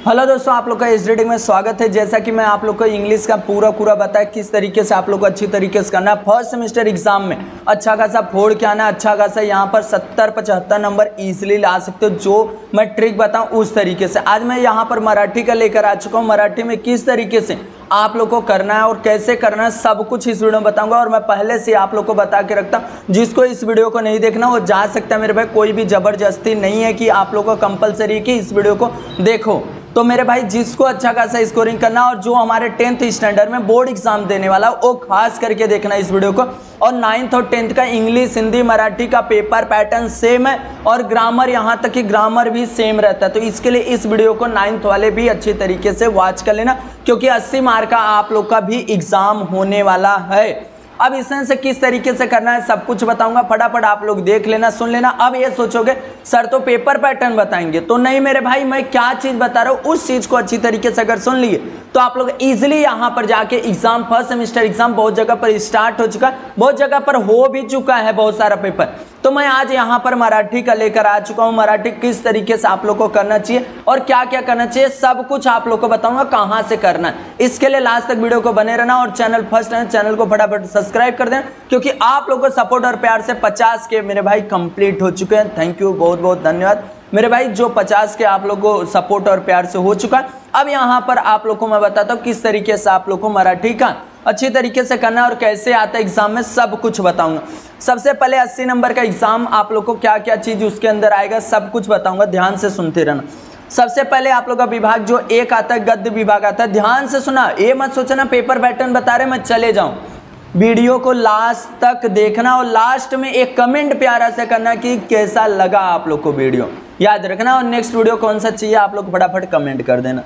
Hello दोस्तों, आप लोग का इस रीडिंग में स्वागत है। जैसा कि मैं आप लोग को इंग्लिश का पूरा बताया किस तरीके से आप लोग को अच्छी तरीके से करना है। फर्स्ट सेमेस्टर एग्जाम में अच्छा खासा फोड़ के आना, अच्छा खासा यहाँ पर 70-75 नंबर इजीली ला सकते हो। जो मैं ट्रिक बताऊँ उस तरीके से आज मैं यहाँ पर मराठी का लेकर आ चुका हूँ। मराठी में किस तरीके से आप लोग को करना है और कैसे करना है सब कुछ इस वीडियो में बताऊंगा। और मैं पहले से आप लोग को बता के रखता हूँ, जिसको इस वीडियो को नहीं देखना वो जा सकता है मेरे भाई। कोई भी जबरदस्ती नहीं है कि आप लोग को कंपलसरी कि इस वीडियो को देखो। तो मेरे भाई जिसको अच्छा खासा स्कोरिंग करना और जो हमारे 10th स्टैंडर्ड में बोर्ड एग्जाम देने वाला वो खास करके देखना इस वीडियो को। और 9th और 10th का इंग्लिश, हिंदी, मराठी का पेपर पैटर्न सेम है और ग्रामर यहाँ तक कि ग्रामर भी सेम रहता है। तो इसके लिए इस वीडियो को 9th वाले भी अच्छी तरीके से वॉच कर लेना, क्योंकि 80 मार्क का आप लोग का भी एग्जाम होने वाला है। अब इसमें से किस तरीके से करना है सब कुछ बताऊंगा, फटाफट आप लोग देख लेना, सुन लेना। अब ये सोचोगे सर तो पेपर पैटर्न बताएंगे, तो नहीं मेरे भाई, मैं क्या चीज बता रहा हूँ उस चीज को अच्छी तरीके से अगर सुन लिए तो आप लोग इजीली यहाँ पर जाके एग्जाम, फर्स्ट सेमेस्टर एग्जाम बहुत जगह पर स्टार्ट हो चुका है, बहुत जगह पर हो भी चुका है बहुत सारा पेपर। तो मैं आज यहाँ पर मराठी का लेकर आ चुका हूँ। मराठी किस तरीके से आप लोग को करना चाहिए और क्या क्या करना चाहिए सब कुछ आप लोग को बताऊंगा कहाँ से करना है। इसके लिए लास्ट तक वीडियो को बने रहना और चैनल फर्स्ट है चैनल को फटाफट सब्सक्राइब कर देना, क्योंकि आप लोग को सपोर्ट और प्यार से 50 के मेरे भाई कंप्लीट हो चुके हैं। थैंक यू, बहुत बहुत धन्यवाद मेरे भाई, जो 50 के आप लोग को सपोर्ट और प्यार से हो चुका है। अब यहाँ पर आप लोग को मैं बताता हूँ किस तरीके से आप लोग को मराठी का अच्छी तरीके से करना है और कैसे आता है एग्जाम में सब कुछ बताऊंगा। सबसे पहले 80 नंबर का एग्जाम आप लोग को क्या क्या चीज उसके अंदर आएगा सब कुछ बताऊंगा, ध्यान से सुनते रहना। सबसे पहले आप लोग का विभाग जो एक आता है, गद्य विभाग आता है। ध्यान से सुना, ये मत सोचना पेपर पैटर्न बता रहे मैं चले जाऊं। वीडियो को लास्ट तक देखना और लास्ट में एक कमेंट प्यारा से करना कि कैसा लगा आप लोग को वीडियो, याद रखना। और नेक्स्ट वीडियो कौन सा चाहिए आप लोग फटाफट कमेंट कर देना।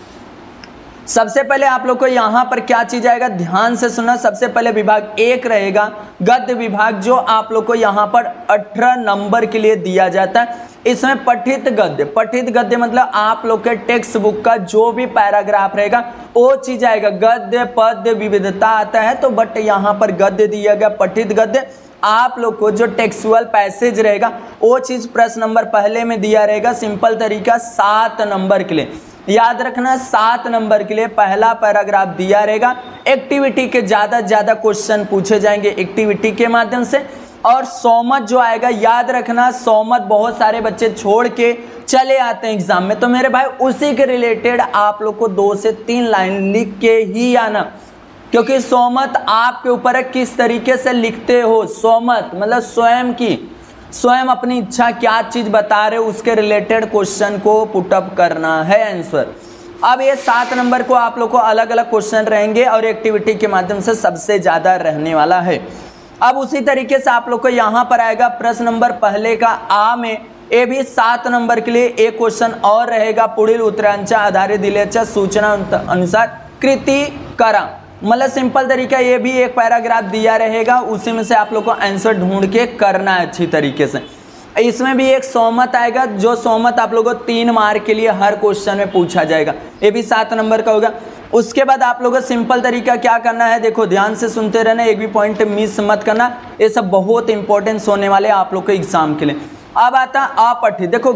सबसे पहले आप लोग को यहाँ पर क्या चीज आएगा, ध्यान से सुना। सबसे पहले विभाग एक रहेगा गद्य विभाग, जो आप लोग को यहाँ पर 18 नंबर के लिए दिया जाता है। इसमें पठित गद्य मतलब आप लोग के टेक्स्ट बुक का जो भी पैराग्राफ रहेगा वो चीज आएगा। गद्य पद्य विविधता आता है तो बट यहाँ पर गद्य दिया गया, पठित गद्य। आप लोग को जो टेक्सुअल पैसेज रहेगा वो चीज प्रश्न नंबर पहले में दिया रहेगा। सिंपल तरीका 7 नंबर के लिए याद रखना, 7 नंबर के लिए पहला पैराग्राफ दिया रहेगा। एक्टिविटी के ज्यादा क्वेश्चन पूछे जाएंगे एक्टिविटी के माध्यम से। और सोमत जो आएगा याद रखना, सोमत बहुत सारे बच्चे छोड़ के चले आते हैं एग्जाम में, तो मेरे भाई उसी के रिलेटेड आप लोग को 2 से 3 लाइन लिख के ही आना, क्योंकि सोमत आपके ऊपर है किस तरीके से लिखते हो। सोमत मतलब स्वयं अपनी इच्छा क्या चीज बता रहे हो उसके रिलेटेड क्वेश्चन को पुटअप करना है आंसर। अब ये 7 नंबर को आप लोग को अलग अलग क्वेश्चन रहेंगे और एक्टिविटी के माध्यम से सबसे ज्यादा रहने वाला है। अब उसी तरीके से आप लोग को यहाँ पर आएगा प्रश्न नंबर पहले का आ में, ये भी 7 नंबर के लिए एक क्वेश्चन और रहेगा। पुढील उत्तरांच्या आधारे दिलेल्या सूचना अनुसार कृती करा, मतलब सिंपल तरीका, ये भी एक पैराग्राफ दिया रहेगा, उसी में से आप लोग को आंसर ढूंढ के करना है अच्छी तरीके से। इसमें भी एक सोमत आएगा, जो सोमत आप लोगों को 3 मार्क के लिए हर क्वेश्चन में पूछा जाएगा, ये भी 7 नंबर का होगा। उसके बाद आप लोगों को सिंपल तरीका क्या करना है, देखो ध्यान से सुनते रहना, एक भी पॉइंट मिस मत करना, ये सब बहुत इंपॉर्टेंस होने वाले आप लोग के एग्जाम के लिए। अब आता अपठित, देखो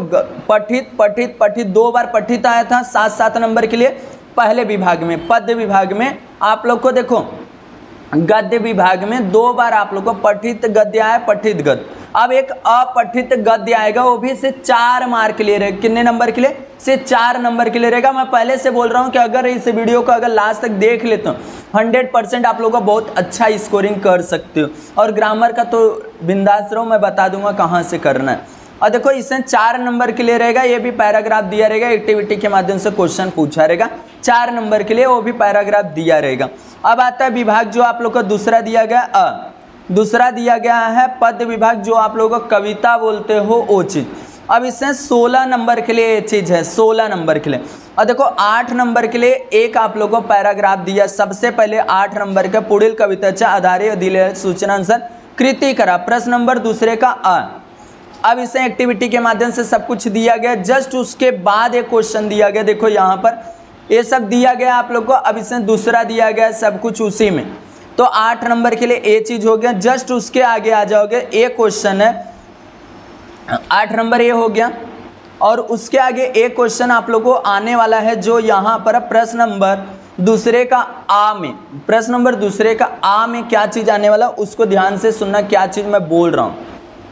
पठित 2 बार पठित आया था 7 नंबर के लिए पहले विभाग में। पद्य विभाग में आप लोग को देखो गद्य विभाग में 2 बार आप लोग को पठित गद्य आया, पठित गद्य। अब एक अपठित गद्य आएगा, वो भी से 4 मार्क के लिए रहेगा। कितने नंबर के लिए, से 4 नंबर के लिए रहेगा। मैं पहले से बोल रहा हूँ कि अगर इस वीडियो को अगर लास्ट तक देख लेते हो 100% आप लोग का बहुत अच्छा स्कोरिंग कर सकते हो। और ग्रामर का तो बिंदास रहो, मैं बता दूंगा कहाँ से करना है। और देखो इसमें 4 नंबर के लिए रहेगा, ये भी पैराग्राफ दिया रहेगा, एक्टिविटी के माध्यम से क्वेश्चन पूछा रहेगा 4 नंबर के लिए, वो भी पैराग्राफ दिया रहेगा। अब आता है विभाग जो आप लोग को दूसरा दिया गया, दूसरा दिया गया है पद्य विभाग, जो आप लोग को कविता बोलते हो वो चीज। अब इसमें 16 नंबर के लिए ये चीज है, 16 नंबर के लिए। और देखो 8 नंबर के लिए एक आप लोगों को पैराग्राफ दिया। सबसे पहले 8 नंबर के पुढील कवितेच्या आधारे दिलेल्या सूचनानुसार कृती करा, प्रश्न नंबर दूसरे का अ। अब इसे एक्टिविटी के माध्यम से सब कुछ दिया गया, जस्ट उसके बाद एक क्वेश्चन दिया गया, देखो यहाँ पर ये सब दिया गया आप लोग को। अब इसमें दूसरा दिया गया सब कुछ उसी में, तो 8 नंबर के लिए ये चीज हो गया। जस्ट उसके आगे आ जाओगे, एक क्वेश्चन है 8 नंबर ये हो गया। और उसके आगे एक क्वेश्चन आप लोगों को आने वाला है जो यहाँ पर प्रश्न नंबर दूसरे का आ में, प्रश्न नंबर दूसरे का आ में क्या चीज आने वाला, उसको ध्यान से सुनना क्या चीज मैं बोल रहा हूँ।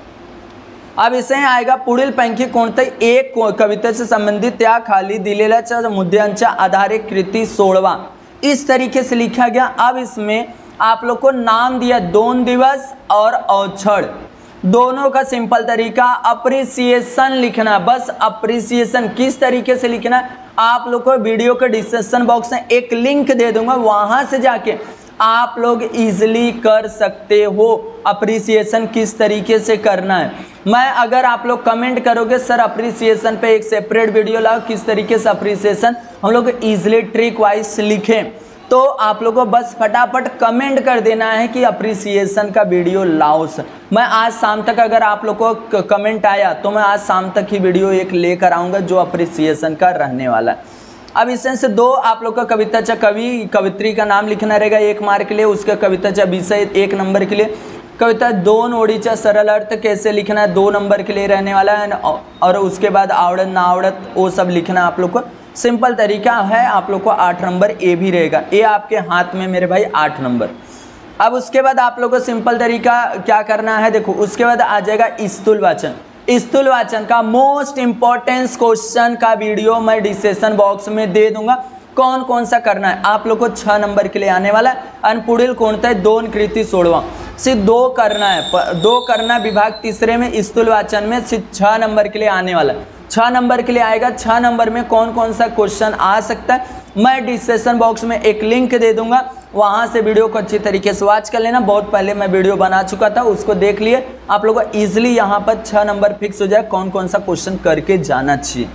अब इसे आएगा पुढीलपैकी कोणत्याही एक कवितेचे संबंधित त्या खाली दिलेल्या मुद्द्यांच्या आधारे कृती सोडवा, इस तरीके से लिखा गया। अब इसमें आप लोग को नाम दिया 2 दिवस और औछड़, दोनों का सिंपल तरीका अप्रिसिएशन लिखना, बस अप्रिसिएशन। किस तरीके से लिखना है, आप लोग को वीडियो के डिस्क्रिप्शन बॉक्स में एक लिंक दे दूंगा, वहां से जाके आप लोग इजीली कर सकते हो अप्रिसिएशन किस तरीके से करना है। मैं अगर आप लोग कमेंट करोगे सर अप्रिसिएशन पे एक सेपरेट वीडियो लाओ, किस तरीके से अप्रिसिएशन हम लोग इजीली ट्रिक वाइज लिखें, तो आप लोगों को बस फटाफट कमेंट कर देना है कि अप्रिसिएशन का वीडियो लाओ सर। मैं आज शाम तक अगर आप लोग को कमेंट आया तो मैं आज शाम तक ही वीडियो एक लेकर आऊँगा जो अप्रिसिएशन का रहने वाला है। अब इसमें से 2 आप लोग का कविताचा कवि कवित्री का नाम लिखना रहेगा 1 मार्क के लिए, उसका कविताचा विषय 1 नंबर के लिए, कविता 2 ओळीचा सरल अर्थ कैसे लिखना है 2 नंबर के लिए रहने वाला है, और उसके बाद आवड़त ना आवड़त वो सब लिखना आप लोग को। सिंपल तरीका है, आप लोग को 8 नंबर ए भी रहेगा, ए आपके हाथ में मेरे भाई 8 नंबर। अब उसके बाद आप लोग को सिंपल तरीका क्या करना है, देखो उसके बाद आ जाएगा स्थूल वाचन। स्थूल वाचन का मोस्ट इंपॉर्टेंट क्वेश्चन का वीडियो मैं डिस्क्रिप्शन बॉक्स में दे दूंगा, कौन कौन सा करना है आप लोग को 6 नंबर के लिए आने वाला है। आणि पुढील कोणताही 2 कृती सोडवा, सिर्फ 2 करना है, 2 करना विभाग तीसरे में स्थूल वाचन में सिर्फ 6 नंबर के लिए आने वाला है, 6 नंबर के लिए आएगा। 6 नंबर में कौन कौन सा क्वेश्चन आ सकता है मैं डिस्क्रिप्शन बॉक्स में एक लिंक दे दूंगा, वहां से वीडियो को अच्छी तरीके से वॉच कर लेना। बहुत पहले मैं वीडियो बना चुका था, उसको देख लिए, आप लोगों को इजीली यहाँ पर 6 नंबर फिक्स हो जाए कौन कौन सा क्वेश्चन करके जाना चाहिए।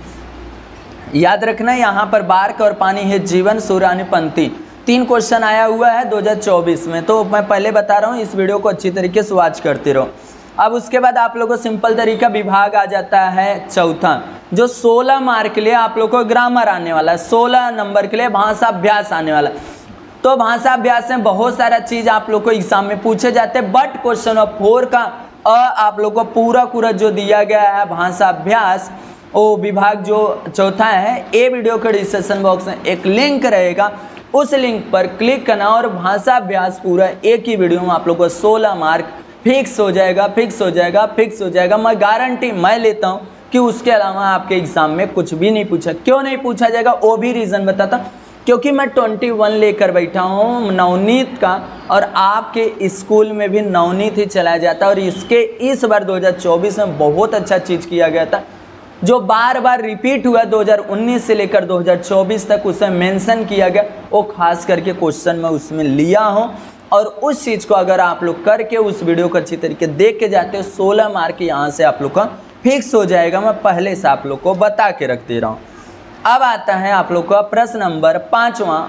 याद रखना यहाँ पर बार्क और पानी है जीवन सूर्यानी पंक्ति 3 क्वेश्चन आया हुआ है 2024 में, तो मैं पहले बता रहा हूँ, इस वीडियो को अच्छी तरीके से वॉच करते रहो। अब उसके बाद आप लोगों को सिंपल तरीका विभाग आ जाता है चौथा, जो 16 मार्क के लिए आप लोग को ग्रामर आने वाला है, 16 नंबर के लिए भाषा अभ्यास आने वाला है। तो भाषा अभ्यास में बहुत सारा चीज आप लोग को एग्जाम में पूछे जाते हैं, बट क्वेश्चन ऑफ 4 का आप लोग को पूरा जो दिया गया है भाषा अभ्यास, वो विभाग जो चौथा है, ए वीडियो के डिस्क्रिप्शन बॉक्स में एक लिंक रहेगा, उस लिंक पर क्लिक करना और भाषा अभ्यास पूरा एक ही वीडियो में आप लोग को 16 मार्क फिक्स हो जाएगा, फिक्स हो जाएगा, फिक्स हो जाएगा। मैं गारंटी मैं लेता हूँ कि उसके अलावा आपके एग्जाम में कुछ भी नहीं पूछा। क्यों नहीं पूछा जाएगा वो भी रीज़न बताता, क्योंकि मैं 21 लेकर बैठा हूँ नवनीत का, और आपके स्कूल में भी नवनीत ही चलाया जाता है। और इसके इस बार 2024 में बहुत अच्छा चीज़ किया गया था, जो बार बार रिपीट हुआ 2019 से लेकर 2024 तक, उसे मेंशन किया गया, वो खास करके क्वेश्चन मैं उसमें लिया हूँ। और उस चीज़ को अगर आप लोग करके उस वीडियो को अच्छी तरीके देख के जाते हो, 16 मार्क यहाँ से आप लोग का फिक्स हो जाएगा। मैं पहले से आप लोग को बता के रख दे रहा हूँ। अब आता है आप लोग का प्रश्न नंबर 5वां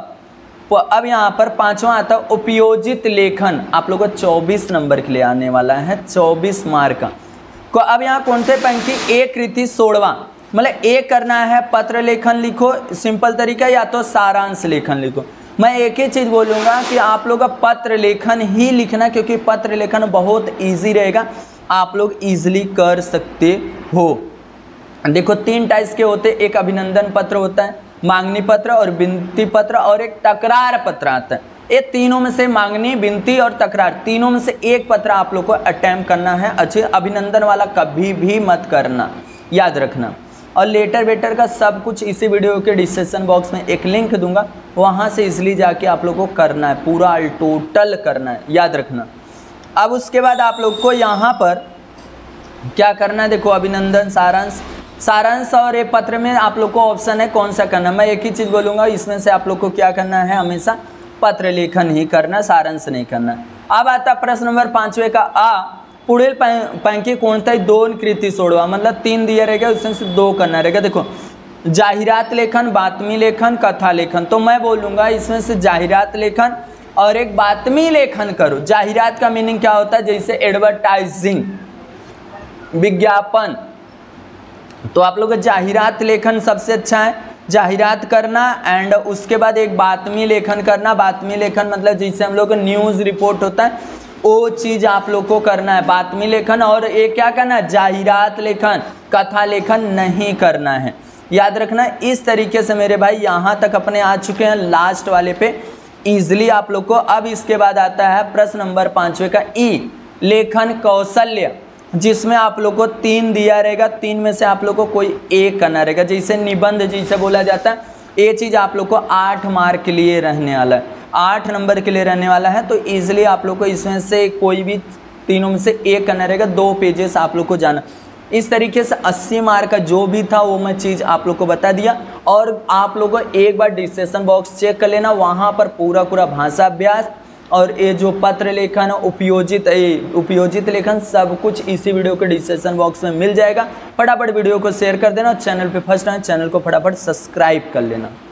अब यहाँ पर 5वां आता है उपयोजित लेखन, आप लोग को 24 नंबर के लिए आने वाला है, 24 मार्क का। अब यहाँ कौन से पंक्ति एक कृति सोडवा, मतलब एक करना है, पत्र लेखन लिखो सिंपल तरीका, या तो सारांश लेखन लिखो। मैं एक ही चीज़ बोलूँगा कि आप लोग का पत्र लेखन ही लिखना, क्योंकि पत्र लेखन बहुत ईजी रहेगा, आप लोग ईजिली कर सकते हो। देखो 3 टाइप्स के होते, एक अभिनंदन पत्र होता है, मांगनी पत्र और विनती पत्र, और एक तकरार पत्र आता है। ये तीनों में से मांगनी, विनती और तकरार, तीनों में से एक पत्र आप लोग को अटेम्प्ट करना है। अच्छे अभिनंदन वाला कभी भी मत करना, याद रखना। और लेटर वेटर का सब कुछ इसी वीडियो के डिस्क्रिप्शन बॉक्स में एक लिंक दूंगा, वहाँ से इसलिए जाके आप लोग को करना है, पूरा टोटल करना है, याद रखना। अब उसके बाद आप लोग को यहाँ पर क्या करना है, देखो अभिनंदन, सारांश और ये पत्र में आप लोग को ऑप्शन है कौन सा करना। मैं एक ही चीज़ बोलूँगा, इसमें से आप लोग को क्या करना है, हमेशा पत्र लेखन ही करना, सारांश नहीं करना। अब आता प्रश्न नंबर 5वें का पुढील पैकी कोणताही 2 कृती सोडवा, मतलब 3 दिया रहेगा, उसमें से 2 करना रहेगा। देखो जाहिरात लेखन, बातमी लेखन, कथा लेखन, तो मैं बोलूँगा इसमें से जाहिरात लेखन और एक बातमी लेखन करो। जाहिरात का मीनिंग क्या होता है, जैसे एडवर्टाइजिंग, विज्ञापन, तो आप लोग का जाहिरात लेखन सबसे अच्छा है, जाहिरात करना। एंड उसके बाद एक बातमी लेखन करना, बातमी लेखन मतलब जैसे हम लोग न्यूज़ रिपोर्ट होता है वो चीज़ आप लोग को करना है। बातमी लेखन और ये क्या करना है, जाहिरात लेखन, कथा लेखन नहीं करना है। याद रखना। इस तरीके से मेरे भाई यहाँ तक अपने आ चुके हैं लास्ट वाले पे इजिली आप लोग को। अब इसके बाद आता है प्रश्न नंबर 5वें का ई, लेखन कौशल्य, जिसमें आप लोग को 3 दिया रहेगा, 3 में से आप लोग को कोई एक करना रहेगा। जैसे निबंध जिसे बोला जाता है, ये चीज़ आप लोग को 8 मार्क के लिए रहने वाला है, 8 नंबर के लिए रहने वाला है। तो ईजिली आप लोग को इसमें से कोई भी तीनों में से एक करना रहेगा, 2 पेजेस आप लोग को जाना। इस तरीके से 80 मार्क का जो भी था वो मैं चीज़ आप लोग को बता दिया। और आप लोग को एक बार डिस्कशन बॉक्स चेक कर लेना, वहाँ पर पूरा भाषा अभ्यास और ये जो पत्र लेखन, उपयोजित लेखन, सब कुछ इसी वीडियो के डिस्क्रिप्शन बॉक्स में मिल जाएगा। फटाफट वीडियो को शेयर कर देना, चैनल पे फर्स्ट टाइम चैनल को फटाफट सब्सक्राइब कर लेना।